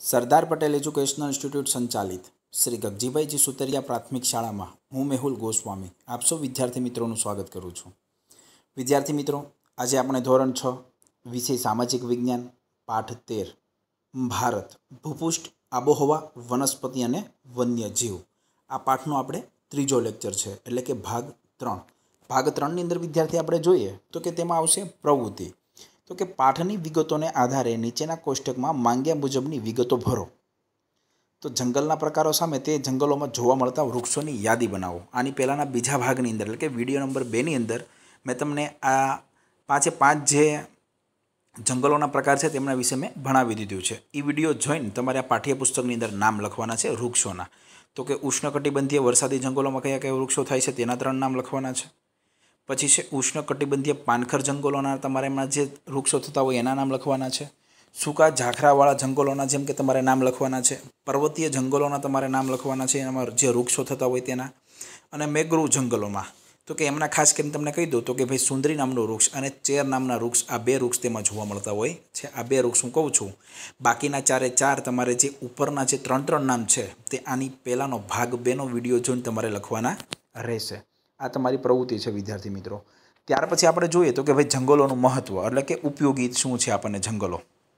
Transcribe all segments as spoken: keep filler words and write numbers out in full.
Sardar Patel educational institute સંચાલિત શ્રી ગગજીભાઈજી સુતરિયા પ્રાથમિક શાળામાં હું મેહુલ ગોસ્વામી આપ સૌ વિદ્યાર્થી મિત્રોનું સ્વાગત કરું છું। વિદ્યાર્થી મિત્રો, આજે આપણે ધોરણ છ વિષય સામાજિક વિજ્ઞાન પાઠ તેર ભારત ભૂપૃષ્ઠ આબોહવા વનસ્પતિ અને વન્યજીવ આ પાઠનો આપણે ત્રીજો લેક્ચર છે, એટલે કે ભાગ ત્રણ। ભાગ ત્રણની અંદર વિદ્યાર્થી આપણે જોઈએ તો કે તેમાં આવશે પ્રવૃત્તિ। તો કે પાઠની વિગતોને આધારે નીચેના કોષ્ટકમાં માંગ્યા મુજબની વિગતો ભરો। તો જંગલના પ્રકારો સામે તે જંગલોમાં જોવા મળતા વૃક્ષોની યાદી બનાવો। આની પહેલાંના બીજા ભાગની અંદર એટલે કે વિડીયો નંબર બેની અંદર મેં તમને આ પાંચે પાંચ જે જંગલોના પ્રકાર છે તેમના વિશે મેં ભણાવી દીધું છે। એ વિડીયો જોઈને તમારે આ પાઠ્યપુસ્તકની અંદર નામ લખવાના છે વૃક્ષોના। તો કે ઉષ્ણકટિબંધીય વરસાદી જંગલોમાં કયા કયા વૃક્ષો થાય છે તેના ત્રણ નામ લખવાના છે। પછી છે ઉષ્ણકટિબંધીય પાનખર જંગલોના તમારે એમાં જે વૃક્ષો થતા હોય એના નામ લખવાના છે। સૂકા ઝાખરાવાળા જંગલોના જેમ કે તમારે નામ લખવાના છે। પર્વતીય જંગલોના તમારે નામ લખવાના છે, એમાં જે વૃક્ષો થતા હોય તેના। અને મેગ્રુવ જંગલોમાં તો કે એમના ખાસ કરીને તમને કહી દઉં તો કે ભાઈ સુંદરી નામનું વૃક્ષ અને ચેર નામના વૃક્ષ, આ બે વૃક્ષ તેમાં જોવા મળતા હોય છે। આ બે વૃક્ષ હું કહું છું, બાકીના ચારે ચાર તમારે જે ઉપરના જે ત્રણ ત્રણ નામ છે તે આની પહેલાંનો ભાગ બેનો વિડીયો જોઈને તમારે લખવાના રહેશે। આ તમારી પ્રવૃત્તિ છે વિદ્યાર્થી મિત્રો। ત્યાર પછી આપણે જોઈએ તો કે ભાઈ જંગલોનું મહત્ત્વ એટલે કે ઉપયોગી શું છે આપણને જંગલો।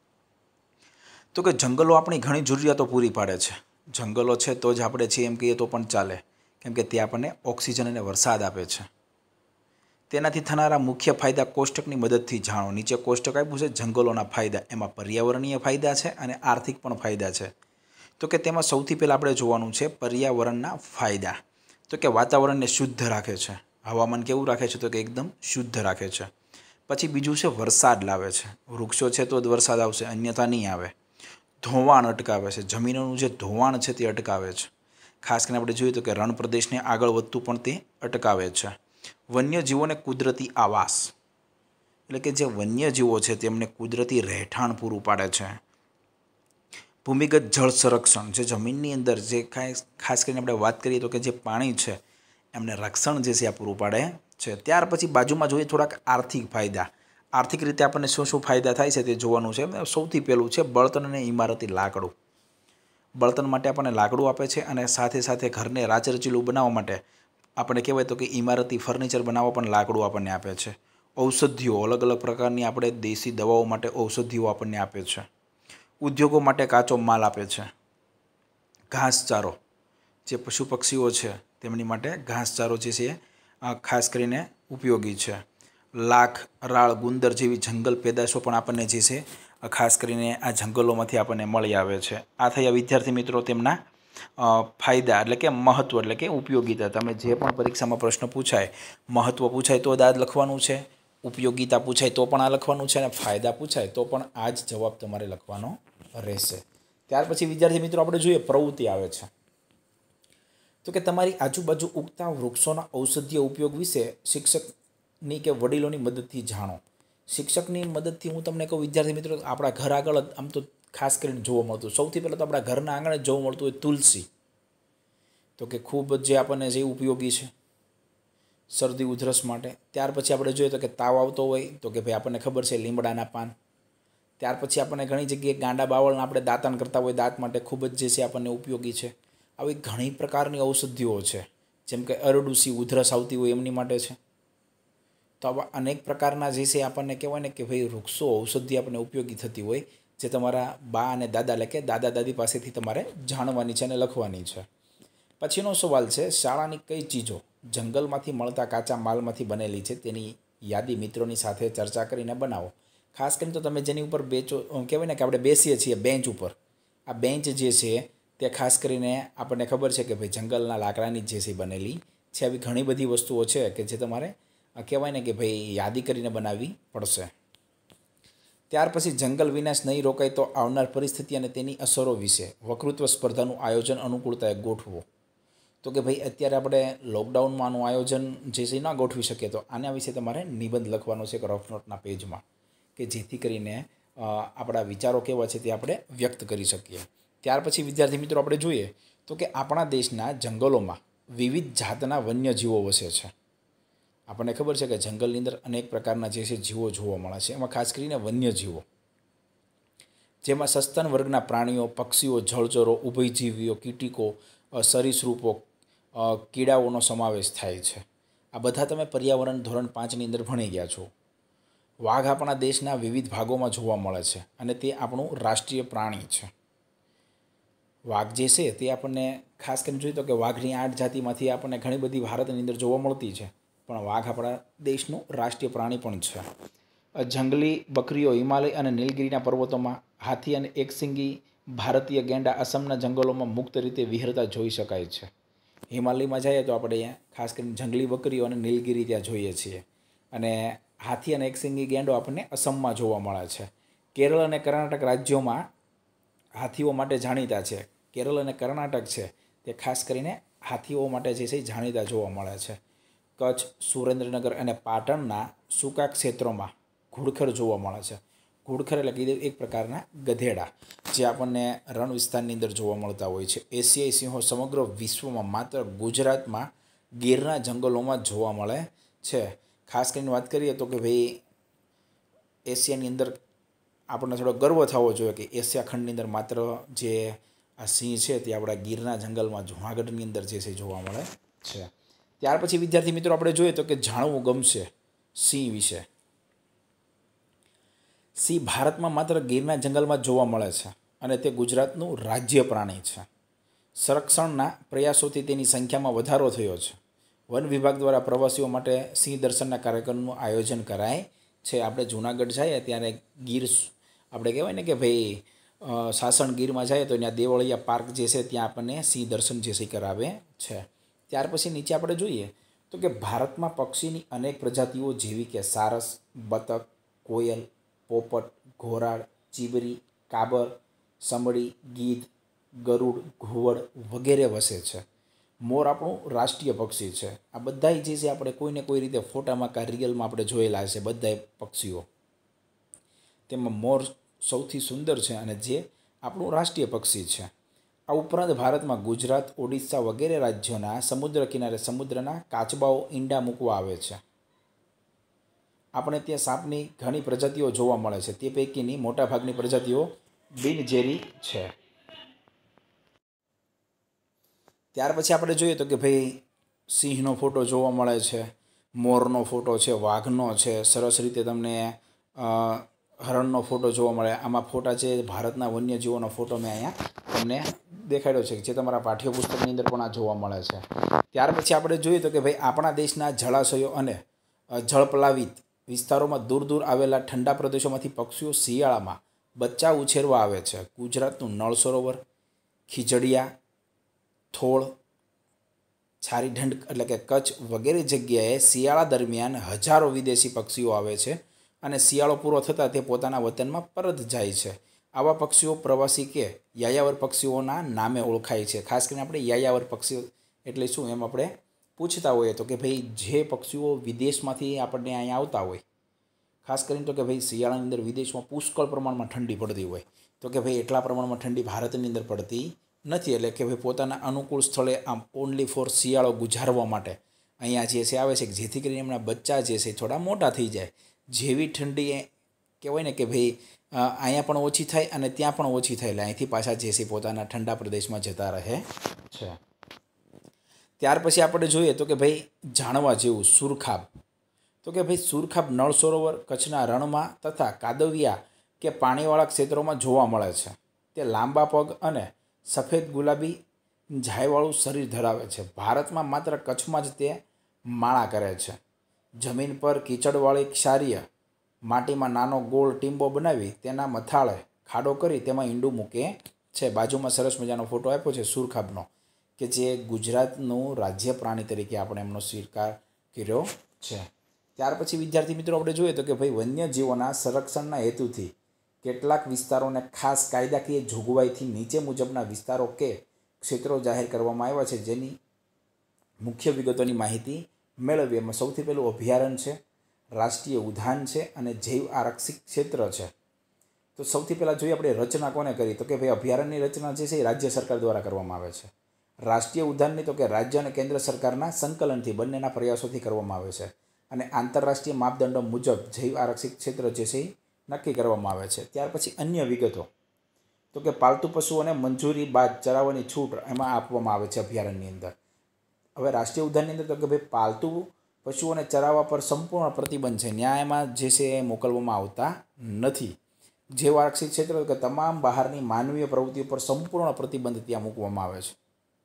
તો કે જંગલો આપણી ઘણી જરૂરિયાતો પૂરી પાડે છે। જંગલો છે તો જ આપણે છીએ એમ કહીએ તો પણ ચાલે, કેમ કે તે આપણને ઓક્સિજન અને વરસાદ આપે છે। તેનાથી થનારા મુખ્ય ફાયદા કોષ્ટકની મદદથી જાણો। નીચે કોષ્ટક આપ્યું છે જંગલોના ફાયદા, એમાં પર્યાવરણીય ફાયદા છે અને આર્થિક પણ ફાયદા છે। તો કે તેમાં સૌથી પહેલાં આપણે જોવાનું છે પર્યાવરણના ફાયદા। તો કે વાતાવરણને શુદ્ધ રાખે છે, હવામાન કેવું રાખે છે તો કે એકદમ શુદ્ધ રાખે છે। પછી બીજું છે વરસાદ લાવે છે, વૃક્ષો છે તો જ વરસાદ આવશે, અન્યથા નહીં આવે। ધોવાણ અટકાવે છે, જમીનોનું જે ધોવાણ છે તે અટકાવે છે। ખાસ કરીને આપણે જોઈએ તો કે રણ પ્રદેશને આગળ વધતું પણ તે અટકાવે છે। વન્યજીવોને કુદરતી આવાસ એટલે કે જે વન્યજીવો છે તેમને કુદરતી રહેઠાણ પૂરું પાડે છે। ભૂમિગત જળ સંરક્ષણ, જે જમીનની અંદર જે ખાસ ખાસ કરીને આપણે વાત કરીએ તો કે જે પાણી છે એમને રક્ષણ જે છે આ પૂરું પાડે છે। ત્યાર પછી બાજુમાં જોઈએ થોડાક આર્થિક ફાયદા। આર્થિક રીતે આપણને શું શું ફાયદા થાય છે તે જોવાનું છે। સૌથી પહેલું છે બળતણ અને ઇમારતી લાકડું। બળતણ માટે આપણને લાકડું આપે છે અને સાથે સાથે ઘરને રાચરચીલું બનાવવા માટે આપણે કહેવાય તો કે ઇમારતી ફર્નિચર બનાવવા પણ લાકડું આપણને આપે છે। ઔષધિઓ, અલગ અલગ પ્રકારની આપણે દેશી દવાઓ માટે ઔષધિઓ આપણને આપે છે। ઉદ્યોગો માટે કાચો માલ આપે છે। ઘાસચારો, જે પશુ પક્ષીઓ છે તેમની માટે ઘાસચારો જે છે એ ખાસ કરીને ઉપયોગી છે। લાખ, રાળ, ગુંદર જેવી જંગલ પેદાશો પણ આપણને જે છે ખાસ કરીને આ જંગલોમાંથી આપણને મળી આવે છે। આ થયા વિદ્યાર્થી મિત્રો તેમના ફાયદા એટલે કે મહત્ત્વ એટલે કે ઉપયોગિતા। તમે જે પણ પરીક્ષામાં પ્રશ્ન પૂછાય, મહત્ત્વ પૂછાય તો જ આ જ લખવાનું છે, ઉપયોગિતા પૂછાય તો પણ આ લખવાનું છે, અને ફાયદા પૂછાય તો પણ આ જ જવાબ તમારે લખવાનો રહેશે। ત્યાર પછી વિદ્યાર્થી મિત્રો આપણે જોઈએ પ્રવૃત્તિ આવે છે। તો કે તમારી આજુબાજુ ઉગતા વૃક્ષોના ઔષધીય ઉપયોગ વિશે શિક્ષકની કે વડીલોની મદદથી જાણો। શિક્ષકની મદદથી હું તમને કહું વિદ્યાર્થી મિત્રો, આપણા ઘર આગળ આમ તો ખાસ કરીને જોવા મળતું, સૌથી પહેલાં તો આપણા ઘરના આંગણે જ જોવા મળતું હોય તુલસી। તો કે ખૂબ જ જે આપણને જે ઉપયોગી છે શરદી ઉધરસ માટે। ત્યાર પછી આપણે જોઈએ તો કે તાવ આવતો હોય તો કે ભાઈ આપણને ખબર છે લીમડાના પાન। ત્યાર પછી આપણને ઘણી જગ્યાએ ગાંડા બાવળના આપણે દાંતણ કરતા હોય, દાંત માટે ખૂબ જ જે છે આપણને ઉપયોગી છે। આવી ઘણી પ્રકારની ઔષધિઓ છે, જેમ કે અરડુસી, ઉધરસ આવતી હોય એમની માટે છે। તો આવા અનેક પ્રકારના જે છે આપણને કહેવાય ને કે ભાઈ વૃક્ષો ઔષધિ આપણને ઉપયોગી થતી હોય, જે તમારા બા અને દાદા એટલે કે દાદા દાદી પાસેથી તમારે જાણવાની છે અને લખવાની છે। પછીનો સવાલ છે શાળાની કઈ ચીજો જંગલમાંથી મળતા કાચા માલમાંથી બનેલી છે તેની યાદી મિત્રોની સાથે ચર્ચા કરીને બનાવો। ખાસ કરીને તો તમે જેની ઉપર બેચો કહેવાય ને કે આપણે બેસીએ છીએ બેન્ચ ઉપર, આ બેન્ચ જે છે તે ખાસ કરીને આપણને ખબર છે કે ભાઈ જંગલના લાકડાની જે છે બનેલી છે। આવી ઘણી બધી વસ્તુઓ છે કે જે તમારે કહેવાય ને કે ભાઈ યાદી કરીને બનાવવી પડશે। ત્યાર પછી જંગલ વિનાશ નહીં રોકાય તો આવનાર પરિસ્થિતિ અને તેની અસરો વિશે વક્તૃત્વ સ્પર્ધાનું આયોજન અનુકૂળતાએ ગોઠવો। તો કે ભાઈ અત્યારે આપણે લોકડાઉનમાં આનું આયોજન જે છે ના ગોઠવી શકીએ તો આના વિશે તમારે નિબંધ લખવાનો છે રફ નોટના પેજમાં, કે જેથી કરીને આપણા વિચારો કેવા છે તે આપણે વ્યક્ત કરી શકીએ। ત્યાર પછી વિદ્યાર્થી મિત્રો આપણે જોઈએ તો કે આપણા દેશના જંગલોમાં વિવિધ જાતના વન્યજીવો વસે છે। આપણને ખબર છે કે જંગલની અંદર અનેક પ્રકારના જે છે જીવો જોવા મળે છે, એમાં ખાસ કરીને વન્યજીવો। જેમાં સસ્તન વર્ગના પ્રાણીઓ, પક્ષીઓ, જળચરો, ઉભયજીવીઓ, કીટકો, સરીસૃપો, કીડાઓનો સમાવેશ થાય છે. આ બધા તમે પર્યાવરણ ધોરણ પાંચની અંદર ભણી ગયા છો. વાઘ આપણા દેશના વિવિધ ભાગોમાં જોવા મળે છે અને તે આપણું રાષ્ટ્રીય પ્રાણી છે. વાઘ જે છે તે આપણને ખાસ કરીને જોઈએ તો કે વાઘની આઠ જાતિમાંથી આપણને ઘણી બધી ભારતની અંદર જોવા મળતી છે, પણ વાઘ આપણા દેશનું રાષ્ટ્રીય પ્રાણી પણ છે. જંગલી બકરીઓ હિમાલય અને નીલગિરીના પર્વતોમાં, હાથી અને એકશિંગી ભારતીય ગેંડા અસમના જંગલોમાં મુક્ત રીતે વિહરતા જોઈ શકાય છે. હિમાલયમાં જઈએ તો આપણે અહીંયા ખાસ કરીને જંગલી બકરીઓ અને નીલગિરી ત્યાં જોઈએ છીએ, અને હાથી અને એકશિંગી ગેંડો આપણને અસમમાં જોવા મળે છે. કેરળ અને કર્ણાટક રાજ્યોમાં હાથીઓ માટે જાણીતા છે. કેરળ અને કર્ણાટક છે તે ખાસ કરીને હાથીઓ માટે જે છે જાણીતા જોવા મળે છે. કચ્છ, સુરેન્દ્રનગર અને પાટણના સૂકા ક્ષેત્રોમાં ઘુડખર જોવા મળે છે. ઘુડખર એટલે કે એક પ્રકારના ગધેડા જે આપણને રણ વિસ્તારની અંદર જોવા મળતા હોય છે. એશિયાઈ સિંહો સમગ્ર વિશ્વમાં માત્ર ગુજરાતમાં ગીરના જંગલોમાં જોવા મળે છે. ખાસ કરીને વાત કરીએ તો કે ભાઈ એશિયાની અંદર આપણને થોડો ગર્વ થવો જોઈએ કે એશિયા ખંડની અંદર માત્ર જે આ સિંહ છે તે આપણા ગીરના જંગલમાં જુનાગઢની અંદર જે છે જોવા મળે છે. ત્યાર પછી વિદ્યાર્થી મિત્રો આપણે જોઈએ તો કે જાણવું ગમશે સિંહ વિશે. સિંહ ભારતમાં માત્ર ગીરના જંગલમાં જોવા મળે છે અને તે ગુજરાતનું રાજ્ય પ્રાણી છે. સંરક્ષણના પ્રયાસોથી તેની સંખ્યામાં વધારો થયો છે. વન વિભાગ દ્વારા પ્રવાસીઓ માટે સિંહ દર્શનના કાર્યક્રમનું આયોજન કરાય છે. આપણે જૂનાગઢ જઈએ ત્યારે ગીર આપણે કહેવાય ને કે ભાઈ સાસણ ગીરમાં જાય તો ત્યાં દેવળિયા પાર્ક જે છે ત્યાં આપણને સિંહ દર્શન જે છે કરાવે છે. ત્યાર પછી નીચે આપણે જોઈએ તો કે ભારતમાં પક્ષીની અનેક પ્રજાતિઓ જેવી કે સારસ, બતક, કોયલ, પોપટ, ઘોરાડ, ચીબરી, કાબર, સમડી, ગીધ, ગરુડ, ઘુવડ વગેરે વસે છે. મોર આપણું રાષ્ટ્રીય પક્ષી છે. આ બધા જે છે આપણે કોઈને કોઈ રીતે ફોટામાં કાં રિયલમાં આપણે જોયેલા છે બધા પક્ષીઓ. તેમાં મોર સૌથી સુંદર છે અને જે આપણું રાષ્ટ્રીય પક્ષી છે. આ ઉપરાંત ભારતમાં ગુજરાત, ઓડિશા વગેરે રાજ્યોના સમુદ્ર કિનારે સમુદ્રના કાચબાઓ ઈંડા મૂકવા આવે છે. આપણે ત્યાં સાપની ઘણી પ્રજાતિઓ જોવા મળે છે. તે પૈકીની મોટાભાગની પ્રજાતિઓ બિનઝેરી છે. ત્યાર પછી આપણે જોઈએ તો કે ભાઈ સિંહનો ફોટો જોવા મળે છે, મોરનો ફોટો છે, વાઘનો છે, સરસ રીતે તમને હરણનો ફોટો જોવા મળે. આમાં ફોટા છે ભારતના વન્યજીવોનો ફોટો મેં અહીંયા તમને દેખાડ્યો છે જે તમારા પાઠ્યપુસ્તકની અંદર પણ આ જોવા મળે છે. ત્યાર પછી આપણે જોઈએ તો કે ભાઈ આપણા દેશના જળાશયો અને જળપ્લાવિત વિસ્તારોમાં દૂર દૂર આવેલા ઠંડા પ્રદેશોમાંથી પક્ષીઓ શિયાળામાં બચ્ચા ઉછેરવા આવે છે. ગુજરાતનું નળ સરોવર, ખીજડીયા, થોળ, છારીઢંઢ એટલે કે કચ્છ વગેરે જગ્યાએ શિયાળા દરમિયાન હજારો વિદેશી પક્ષીઓ આવે છે અને શિયાળો પૂરો થતાં તે પોતાના વતનમાં પરત જાય છે. આવા પક્ષીઓ પ્રવાસી કે યાયાવર પક્ષીઓના નામે ઓળખાય છે. ખાસ કરીને આપણે યાયાવર પક્ષીઓ એટલે શું એમ આપણે પૂછતા હોઈએ તો કે ભાઈ જે પક્ષીઓ વિદેશમાંથી આપણને અહીંયા આવતા હોય, ખાસ કરીને તો કે ભાઈ શિયાળાની અંદર વિદેશમાં પુષ્કળ પ્રમાણમાં ઠંડી પડતી હોય તો કે ભાઈ એટલા પ્રમાણમાં ઠંડી ભારતની અંદર પડતી નથી. એટલે કે ભાઈ પોતાના અનુકૂળ સ્થળે આમ ઓનલી ફોર શિયાળો ગુજારવા માટે અહીંયા જે છે આવે છે જેથી કરીને એમના બચ્ચા જે છે થોડા મોટા થઈ જાય. જેવી ઠંડી કહેવાય ને કે ભાઈ અહીંયા પણ ઓછી થાય અને ત્યાં પણ ઓછી થાય એટલે અહીંથી પાછા જે છે પોતાના ઠંડા પ્રદેશમાં જતા રહે છે. ત્યાર પછી આપણે જોઈએ તો કે ભાઈ જાણવા જેવું સુરખાબ. તો કે ભાઈ સુરખાબ નળ સરોવર, કચ્છના રણમાં તથા કાદવિયા કે પાણીવાળા ક્ષેત્રોમાં જોવા મળે છે. તે લાંબા પગ અને સફેદ ગુલાબી ઝાયવાળું શરીર ધરાવે છે. ભારતમાં માત્ર કચ્છમાં જ તે માળા કરે છે. જમીન પર કીચડવાળી ક્ષારીય માટીમાં નાનો ગોળ ટીંબો બનાવી તેના મથાળે ખાડો કરી તેમાં ઈંડું મૂકે છે. બાજુમાં સરસ મજાનો ફોટો આપ્યો છે સુરખાબનો કે જે ગુજરાતનું રાજ્ય પ્રાણી તરીકે આપણે એમનો સ્વીકાર કર્યો છે. ત્યાર પછી વિદ્યાર્થી મિત્રો આપણે જોઈએ તો કે ભાઈ વન્યજીવોના સંરક્ષણના હેતુથી કેટલાક વિસ્તારોને ખાસ કાયદાકીય જોગવાઈથી નીચે મુજબના વિસ્તારો કે ક્ષેત્રો જાહેર કરવામાં આવ્યા છે, જેની મુખ્ય વિગતોની માહિતી મેળવીએ. એમાં સૌથી પહેલું અભયારણ્ય છે, રાષ્ટ્રીય ઉદ્યાન છે અને જૈવ આરક્ષિત ક્ષેત્ર છે. તો સૌથી પહેલાં જોઈએ આપણે રચના કોને કરી તો કે ભાઈ અભયારણ્યની રચના જે છે એ રાજ્ય સરકાર દ્વારા કરવામાં આવે છે. રાષ્ટ્રીય ઉદ્યાનની તો કે રાજ્ય અને કેન્દ્ર સરકારના સંકલનથી બંનેના પ્રયાસોથી કરવામાં આવે છે. અને આંતરરાષ્ટ્રીય માપદંડો મુજબ જૈવ આરક્ષિત ક્ષેત્ર જે છે એ નક્કી કરવામાં આવે છે. ત્યાર પછી અન્ય વિગતો તો કે પાલતુ પશુઓને મંજૂરી બાદ ચરાવવાની છૂટ એમાં આપવામાં આવે છે અભયારણ્યની અંદર. હવે રાષ્ટ્રીય ઉદ્યાનની અંદર તો કે ભાઈ પાલતુ પશુઓને ચરાવવા પર સંપૂર્ણ પ્રતિબંધ છે. ન્યાયમાં જે છે એ મોકલવામાં આવતા નથી. જે આરક્ષિત ક્ષેત્ર કે તમામ બહારની માનવીય પ્રવૃત્તિઓ પર સંપૂર્ણ પ્રતિબંધ ત્યાં મૂકવામાં આવે છે.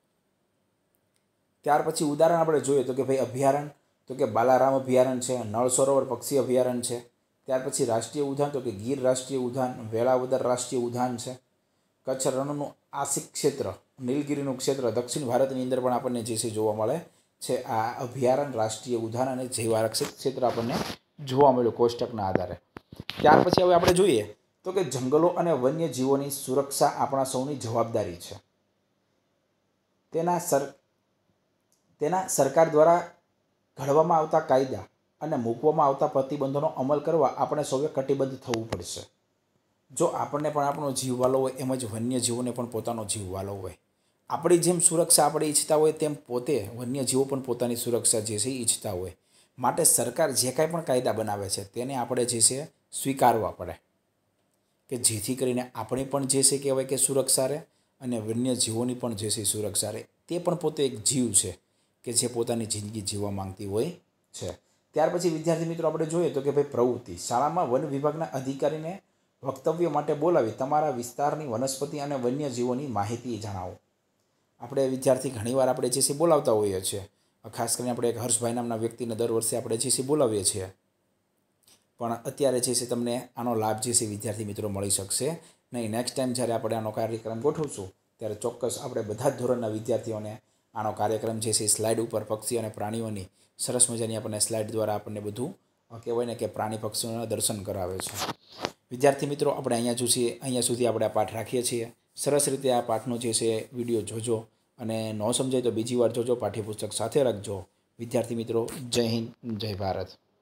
ત્યાર પછી ઉદાહરણ આપણે જોઈએ તો કે ભાઈ અભયારણ્ય તો કે બાલારામ અભયારણ્ય છે, નળ સરોવર પક્ષી અભયારણ્ય છે. ત્યાર પછી રાષ્ટ્રીય ઉદ્યાન તો કે ગીર રાષ્ટ્રીય ઉદ્યાન, વેળાવદર રાષ્ટ્રીય ઉદ્યાન છે. કચ્છ રણનું આસિક ક્ષેત્ર, નીલગિરીનું ક્ષેત્ર દક્ષિણ ભારતની અંદર પણ આપણને જે છે જોવા મળે છે. આ અભયારણ્ય, રાષ્ટ્રીય ઉદ્યાન અને જૈવ આરક્ષિત ક્ષેત્ર આપણને જોવા મળ્યું કોષ્ટકના આધારે. ત્યાર પછી હવે આપણે જોઈએ તો કે જંગલો અને વન્યજીવોની સુરક્ષા આપણા સૌની જવાબદારી છે. તેના સર તેના સરકાર દ્વારા ઘડવામાં આવતા કાયદા અને મૂકવામાં આવતા પ્રતિબંધોનો અમલ કરવા આપણે સૌએ કટિબદ્ધ થવું પડશે. જો આપણને પણ આપણો જીવ વાલો હોય એમ જ વન્યજીવોને પણ પોતાનો જીવ વાલો હોય. આપણી જેમ સુરક્ષા આપણે ઈચ્છતા હોય તેમ પોતે વન્યજીવો પણ પોતાની સુરક્ષા જે છે ઈચ્છતા હોય. માટે સરકાર જે કાંઈ પણ કાયદા બનાવે છે તેને આપણે જે છે સ્વીકારવા પડે કે જેથી કરીને આપણી પણ જે છે કહેવાય કે સુરક્ષા રહે અને વન્યજીવોની પણ જે છે સુરક્ષા રહે. તે પણ પોતે એક જીવ છે કે જે પોતાની જિંદગી જીવવા માંગતી હોય છે. ત્યાર પછી વિદ્યાર્થી મિત્રો આપણે જોઈએ તો કે ભાઈ પ્રવૃત્તિ. શાળામાં વન વિભાગના અધિકારીને વક્તવ્ય માટે બોલાવી તમારા વિસ્તારની વનસ્પતિ અને વન્યજીવોની માહિતી જણાવો. આપણે વિદ્યાર્થી ઘણીવાર આપણે જે છે બોલાવતા હોઈએ છીએ. ખાસ કરીને આપણે એક હર્ષભાઈ નામના વ્યક્તિને દર વર્ષે આપણે જે છે બોલાવીએ છીએ. પણ અત્યારે જે છે તમને આનો લાભ જે છે વિદ્યાર્થી મિત્રો મળી શકશે નહીં. નેક્સ્ટ ટાઈમ જ્યારે આપણે આનો કાર્યક્રમ ગોઠવશું ત્યારે ચોક્કસ આપણે બધા જ ધોરણના વિદ્યાર્થીઓને આનો કાર્યક્રમ જે છે સ્લાઇડ ઉપર પક્ષી અને પ્રાણીઓની સરસ મજાની આપણને સ્લાઇડ દ્વારા આપણને બધું કહેવાય ને કે પ્રાણી પક્ષીઓના દર્શન કરાવે છે. વિદ્યાર્થી મિત્રો આપણે અહીંયા જો છીએ અહીંયા સુધી આપણે આ પાઠ રાખીએ છીએ. સરસ રીતે આ પાઠનો જે છે વિડીયો જોજો અને ન સમજાય તો બીજી વાર જોજો. પાઠ્યપુસ્તક સાથે રાખજો. વિદ્યાર્થી મિત્રો જય હિન્દ, જય ભારત.